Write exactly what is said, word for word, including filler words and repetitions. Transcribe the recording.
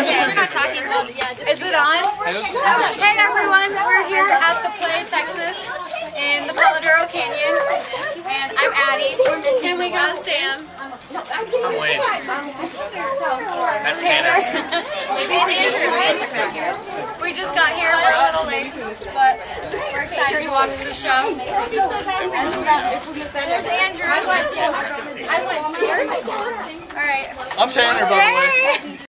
Okay, we're not talking about it yet. Is it on? Hey everyone, we're here at the Playa Texas in the Palo Duro Canyon, and I'm Addie. And we got Sam. I'm waiting. That's Tanner. Maybe Andrew. Andrew here. We just got here. We're a little late, but we're excited to watch the show. There's Andrew. I went to. I went to. All right. I'm Tanner, by the way. Hey.